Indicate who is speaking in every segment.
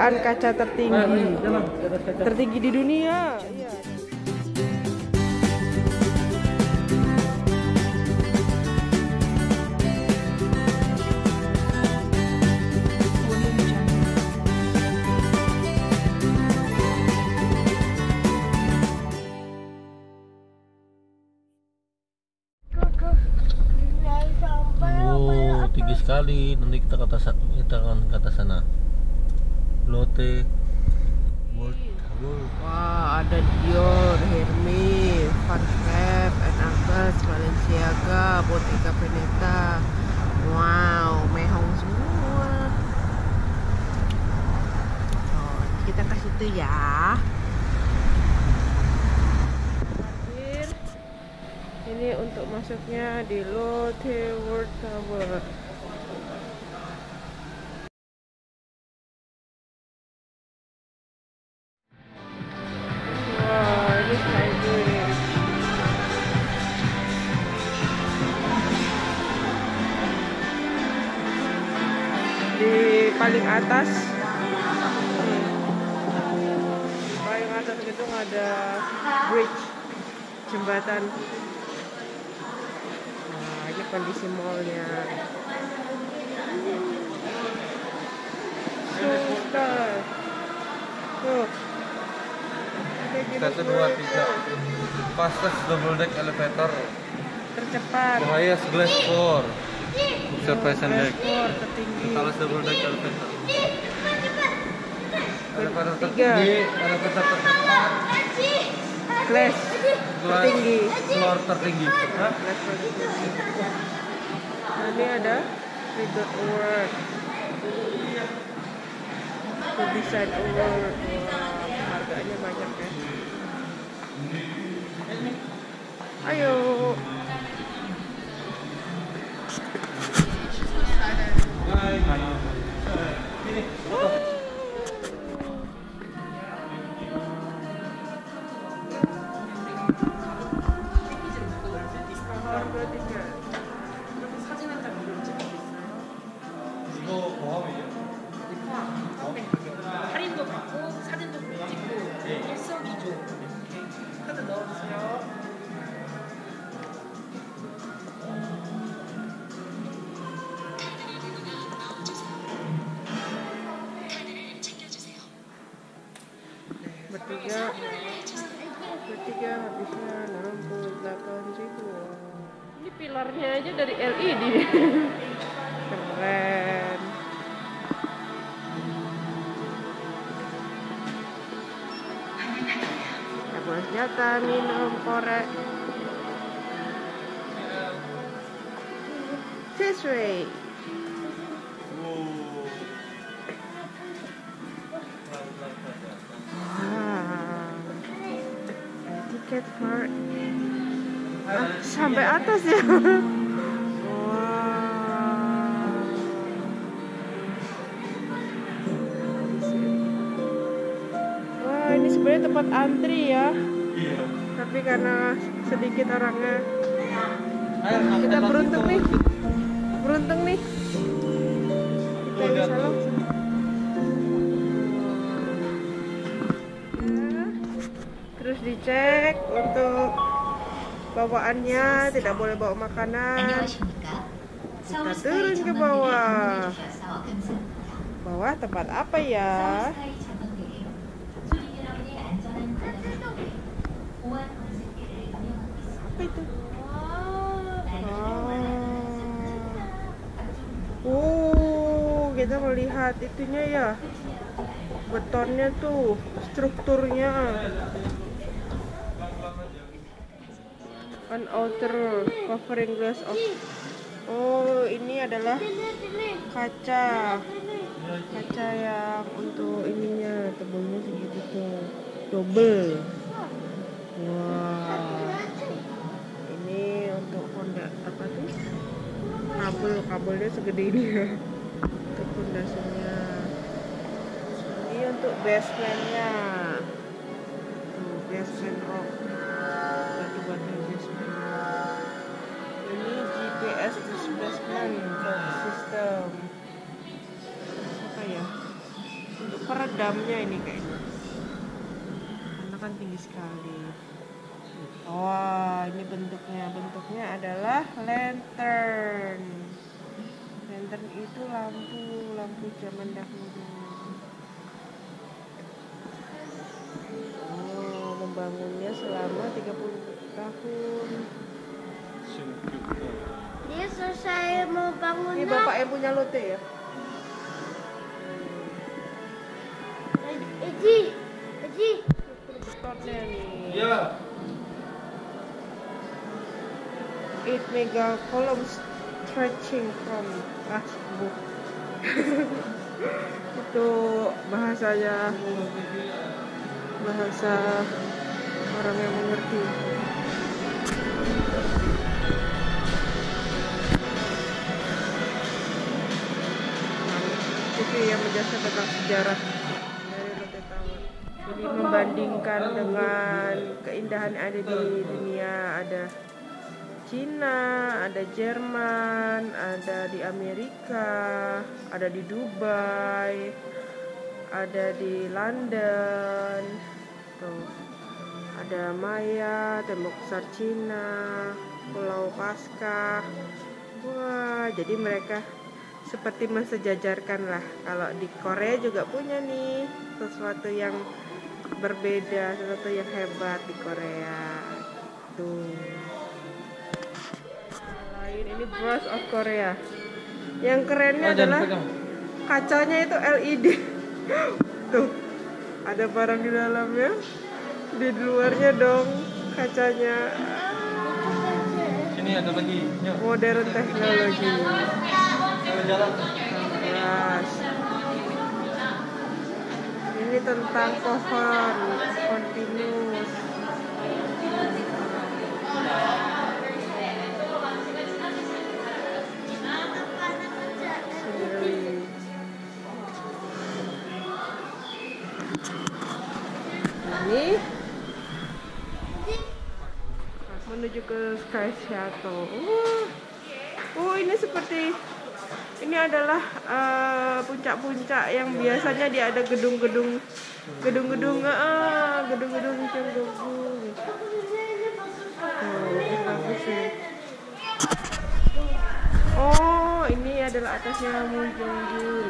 Speaker 1: permukaan kaca tertinggi di dunia. Iya.
Speaker 2: Tinggi sekali. Nanti kita akan ke atas sana. Lotte World Tower.
Speaker 1: Wah, ada Dior, Hermes, Van Cleef, Agnes, Balenciaga, Bottega Veneta. Wow, mehong semua. Oh, kita ke situ ya. Parkir. Ini untuk masuknya di Lotte World Tower. Di paling atas gedung ada bridge, jembatan. Nah, ini kondisi mallnya. Super. Tuh.
Speaker 2: 1, 2, 3. Fastest double deck elevator.
Speaker 1: Tercepat.
Speaker 2: The highest glass floor. Observation deck.
Speaker 1: Tertinggi.
Speaker 2: Tallest double deck elevator. Elevator
Speaker 1: Tiga.
Speaker 2: tertinggi, elevator tercepat.
Speaker 1: Glass tertinggi.
Speaker 2: Floor tertinggi. Hah?
Speaker 1: Glass tertinggi. Nah, ini ada Freedom Award. Design Award. Wah, harganya banyak ya. Ayo.
Speaker 3: 할인도 받고 사진도 찍고 일석이조 카드 넣어주세요.
Speaker 1: bertiga habisnya 68.000. Ini pilarnya aja dari LED. Keren. Tabung senjata, minum, korek. This way. Tiket for sampai atas ya. Wah, ini sebenarnya tempat antri ya.
Speaker 2: Iya.
Speaker 1: Tapi karena sedikit orangnya, kita beruntung nih. Beruntung nih. Kita bisa langsung. Terus dicek untuk bawaannya, tidak boleh bawa makanan. Kita turun ke bawah. Bawah tempat apa ya? Apa itu? Oh, kita melihat itunya ya. Betonnya tuh, strukturnya. An outer covering glass of. Oh, ini adalah kaca yang untuk ininya, tebalnya segitu tuh, double. Wah, ini untuk Honda apa tuh? Kabelnya segede ini ya. Untuk pondasinya. Ini untuk basementnya. Tuh, basement rock. Ini GPS displacement system. Apa ya? Untuk peredamnya ini kayaknya. Karena kan tinggi sekali. Wah, ini bentuknya adalah lantern. Lantern itu lampu zaman dahulu. Oh, membangunnya selama 30 tahun.
Speaker 4: Dia selesai mau bangun.
Speaker 1: Ini bapak yang punya lote ya?
Speaker 4: Eji.
Speaker 1: Betonnya nih.
Speaker 2: Ya.
Speaker 4: 8
Speaker 1: mega columns stretching from book. Itu bahasa orang yang mengerti. Itu yang menjelaskan tentang sejarah dari Lotte Tower. Jadi membandingkan dengan keindahan yang ada di dunia, ada Cina, ada Jerman, ada di Amerika, ada di Dubai, ada di London, tuh ada Maya, tembok besar Cina, Pulau Paskah. Wah, jadi mereka seperti mensejajarkan lah. Kalau di Korea juga punya nih sesuatu yang berbeda, sesuatu yang hebat di Korea. Tuh. Ini Bros of Korea. Yang kerennya adalah kacanya itu LED. Tuh, ada barang di dalamnya. Di luarnya dong kacanya.
Speaker 2: Sini ada lagi.
Speaker 1: Modern teknologi.
Speaker 2: Jalan.
Speaker 1: Keras. Ini tentang pohon pinus. Ini menuju ke Sky Shuttle. Ini seperti ini adalah puncak-puncak yang biasanya dia ada gedung-gedung cenggugu. Oh, ini adalah atasnya Munjungjuri.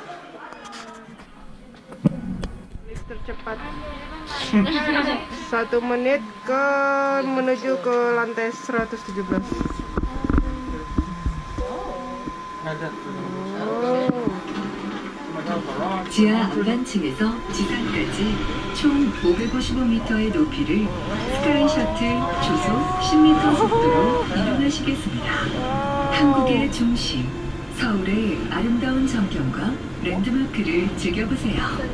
Speaker 1: Tercepat 1 menit menuju ke lantai 117.
Speaker 5: 지하 안반층에서 지상까지 총 555m의 높이를 스카이 셔틀 조속 10m 속도로 이동하시겠습니다. 한국의 중심, 서울의 아름다운 전경과 랜드마크를 즐겨보세요.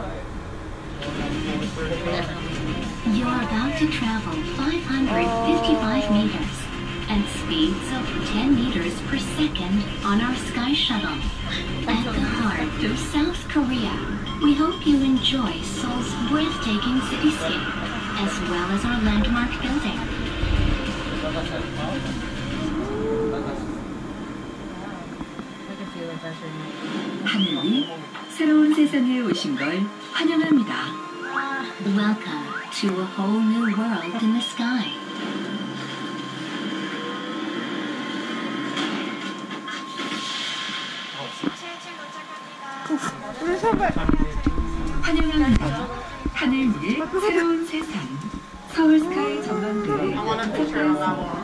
Speaker 6: You're about to travel 555 meters at speeds of 10 meters per second on our Sky Shuttle. At the heart of South Korea, we hope you enjoy Seoul's breathtaking cityscape, as well as our landmark building.
Speaker 5: 하늘이 새로운 세상에 오신 걸 환영합니다.
Speaker 6: Welcome to a whole new world in the sky.
Speaker 1: 우리 선배.
Speaker 5: 환영합니다. 하늘 위의 새로운 세상. 서울 스카이 전망대에 도착하였습니다.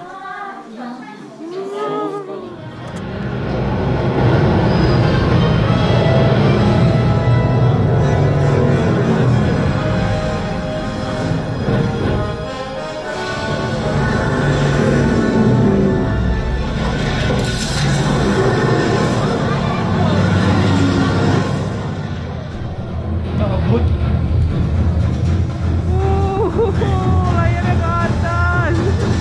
Speaker 1: Layarnya ke atas.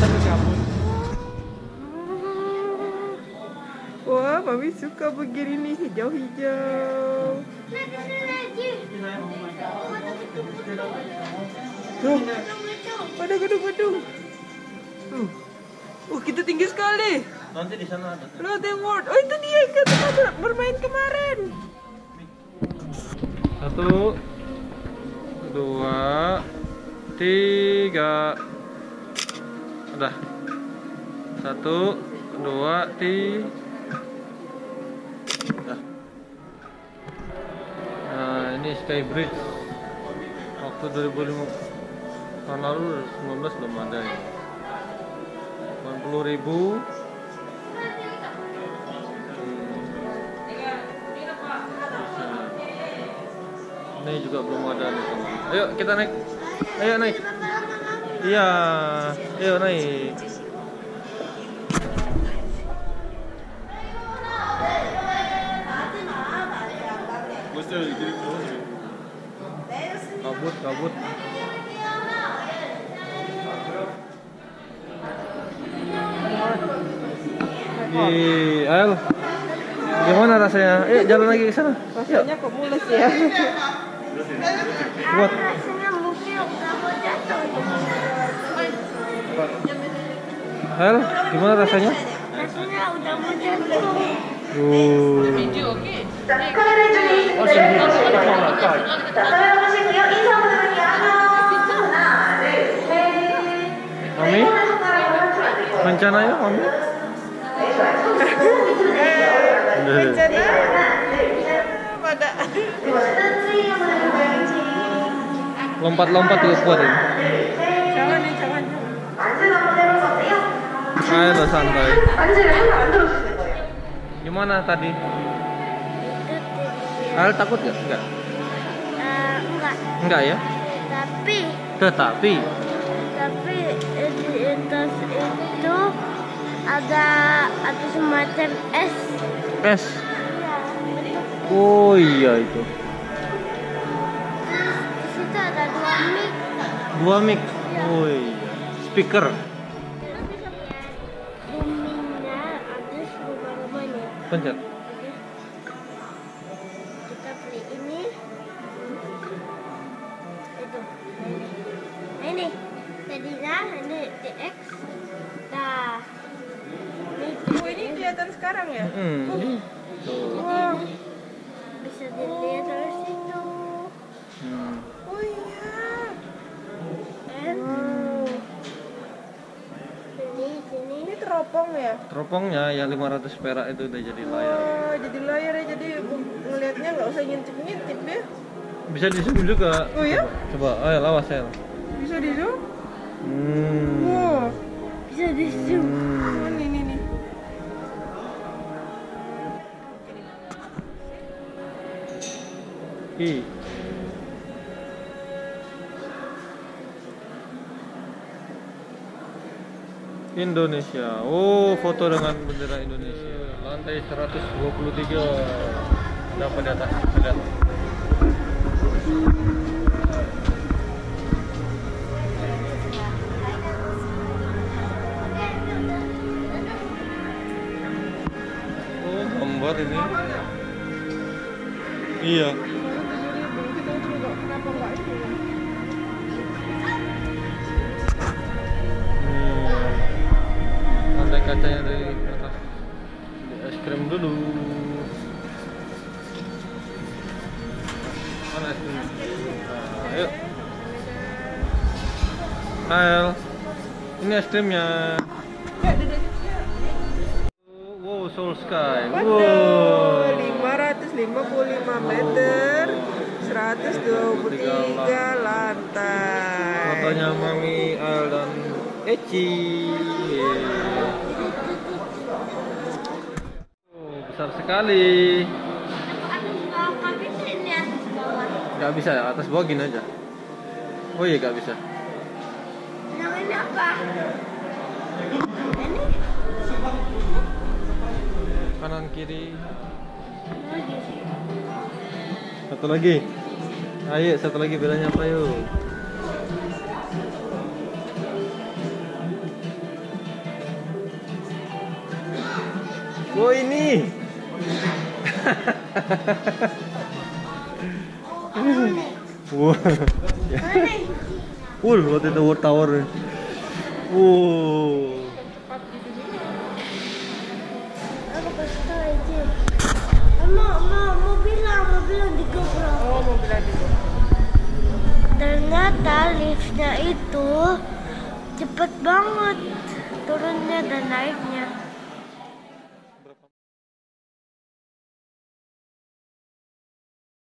Speaker 1: Wah, Mami suka begini nih, hijau-hijau. Tuh, ada gedung-gedung. Kita tinggi sekali.
Speaker 2: Nanti di sana ada.
Speaker 1: Lotte World. Oh, itu dia yang kita bermain kemarin.
Speaker 2: 1, 2, 3. Udah. 1, 2, 3. Udah. Nah, ini Sky Bridge. Waktu 2005 tahun lalu 19 belum ada ya. 80.000. Ini juga belum ada nih teman. Ayo kita naik. Ayo naik. Iya, ayo naik. Kabut. Al, gimana rasanya? Ayo jalan lagi ke sana.
Speaker 1: Rasanya kok mulus ya?
Speaker 2: Kuat.
Speaker 4: Rasanya mungkin udah mau jatuh.
Speaker 2: Al, gimana rasanya?
Speaker 4: Rasanya udah mau jatuh.
Speaker 3: 비디오 오케이.
Speaker 2: Mami? Rencana ya, Mami?
Speaker 1: Rencana pada
Speaker 2: Lompat-lompat juga kuat ini.
Speaker 1: jangan.
Speaker 2: Ayo lo santai. Gimana tadi? Al takut gak? Enggak.
Speaker 4: Enggak.
Speaker 2: Enggak ya?
Speaker 4: Tapi
Speaker 2: Tetapi
Speaker 4: di atas itu ada semacam es.
Speaker 2: es. Oh iya itu.
Speaker 4: Di situ ada 2 mic.
Speaker 2: 2 mic. Oh iya. Speaker.
Speaker 4: Boomingnya ada rumah-rumahnya.
Speaker 2: Pencet.
Speaker 4: Kita beli ini. Itu. Nah, ini. Tadinya ini DX. Nah.
Speaker 1: Oh, ini kelihatan sekarang ya?
Speaker 2: Wah.
Speaker 4: Bisa dilihat dari situ.
Speaker 1: Oh iya. Ini teropong ya?
Speaker 2: Teropongnya yang 500 perak itu udah jadi layar.
Speaker 1: Oh, jadi layar ya, jadi ngelihatnya nggak usah ngintip-ngintip ya?
Speaker 2: Bisa di zoom juga.
Speaker 1: Oh ya?
Speaker 2: Coba, ayo lawas ya.
Speaker 1: Bisa di zoom? Wow,
Speaker 4: Bisa di zoom.
Speaker 1: oh, nih.
Speaker 2: Indonesia. Oh, foto dengan bendera Indonesia. Lantai 123. Dapat di atas. Lihat. Oh, gambar ini. Iya.
Speaker 1: Kita juga kenapa nggak ini?
Speaker 2: Lantai kacanya dari atas. Beli es krim dulu. Mana es krim? Nah, ayo. Ayo. Ini es krimnya. Wow, Soul Sky.
Speaker 1: Wow, 555 meter, 123 lantai.
Speaker 2: Fotonya Mami, Al dan Eci. Oh, besar sekali.
Speaker 4: Tapi ini atas bawah.
Speaker 2: Gak bisa ya, atas bawah gini aja. Oh iya, gak bisa.
Speaker 4: Namanya apa? Ini?
Speaker 2: Kanan kiri. Satu lagi. Ayo, satu lagi, bedanya apa yuk? Oh ini. Wah. Full waktu itu tower.
Speaker 4: Aku kasih tahu aja. Mau bilang di GoPro.
Speaker 1: Oh, mau bilang dulu.
Speaker 4: Ternyata liftnya itu cepet banget turunnya dan naiknya.